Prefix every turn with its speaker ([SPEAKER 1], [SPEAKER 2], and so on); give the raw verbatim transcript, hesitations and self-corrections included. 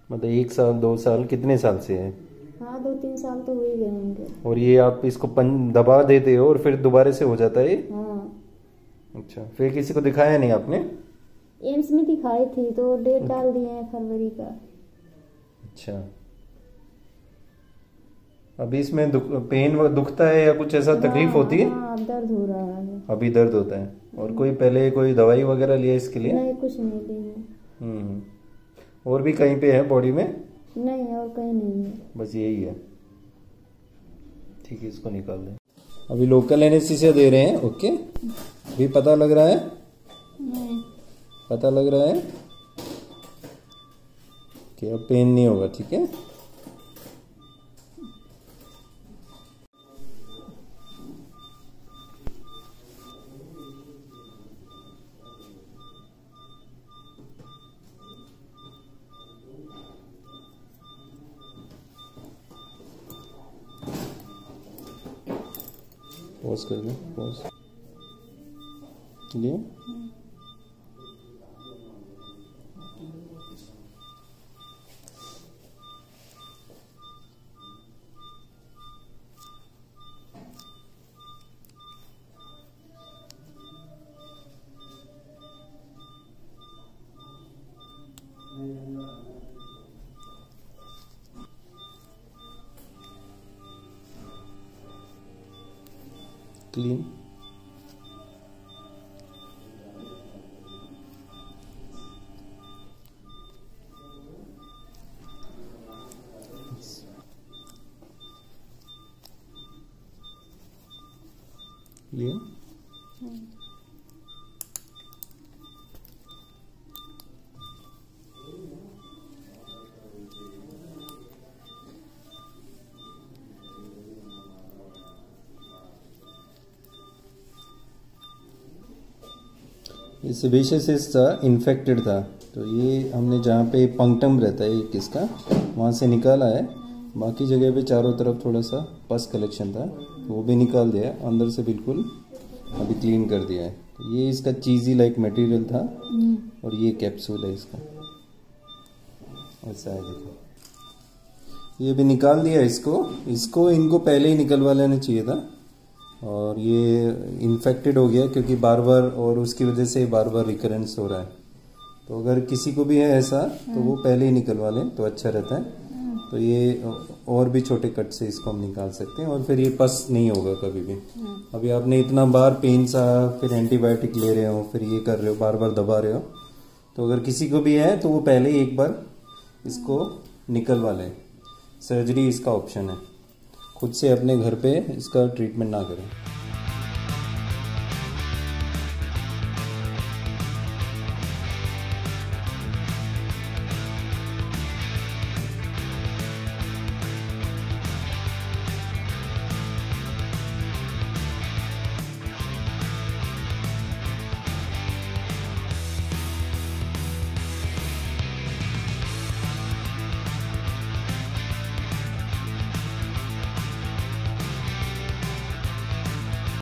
[SPEAKER 1] मतलब एक साल दो साल कितने साल से है?
[SPEAKER 2] हाँ दो तीन साल तो हो ही गए होंगे।
[SPEAKER 1] और ये आप इसको पन दबा देते हो और फिर दोबारा से हो जाता है?
[SPEAKER 2] हाँ।
[SPEAKER 1] अच्छा, फिर किसी को दिखाया नहीं आपने?
[SPEAKER 2] एम्स में दिखाई थी तो डेट डाल दिए हैं फरवरी का।
[SPEAKER 1] अच्छा, अभी इसमें दुख, पेन व दुखता है या कुछ ऐसा तकलीफ होती है?
[SPEAKER 2] हाँ, दर्द हो रहा है।
[SPEAKER 1] अभी दर्द होता है। और कोई पहले कोई दवाई वगैरह लिया इसके लिए?
[SPEAKER 2] नहीं, कुछ नहीं ली है।
[SPEAKER 1] हम्म। और भी कहीं पे है बॉडी में?
[SPEAKER 2] नहीं, और कहीं नहीं है,
[SPEAKER 1] बस यही है। ठीक है, इसको निकाल दें। अभी लोकल एनेस्थीसिया दे रहे हैं। ओके, अभी पता लग रहा है?
[SPEAKER 2] नहीं।
[SPEAKER 1] पता लग रहा है कि अब पेन नहीं होगा। ठीक है, पॉज कर दो। पॉज लिए। क्लीन। लिया। ये सेबेशियस सिस्ट था, इन्फेक्टेड था, तो ये हमने जहाँ पे पंक्टम रहता है एक इसका, वहाँ से निकाला है। बाकी जगह पे चारों तरफ थोड़ा सा पस कलेक्शन था, तो वो भी निकाल दिया है। अंदर से बिल्कुल अभी क्लीन कर दिया है। तो ये इसका चीज़ी लाइक मटेरियल था और ये कैप्सूल है इसका, ऐसा है। देखो, ये भी निकाल दिया इसको। इसको इनको पहले ही निकलवा लेना चाहिए था, और ये इन्फेक्टेड हो गया क्योंकि बार बार, और उसकी वजह से बार बार रिकरेंस हो रहा है। तो अगर किसी को भी है ऐसा तो वो पहले ही निकलवा लें तो अच्छा रहता है। तो ये और भी छोटे कट से इसको हम निकाल सकते हैं, और फिर ये पस नहीं होगा कभी भी। अभी आपने इतना बार पेन सा, फिर एंटीबायोटिक ले रहे हो, फिर ये कर रहे हो, बार बार दबा रहे हो, तो अगर किसी को भी है तो वो पहले ही एक बार इसको निकलवा लें। सर्जरी इसका ऑप्शन है, खुद से अपने घर पे इसका ट्रीटमेंट ना करें।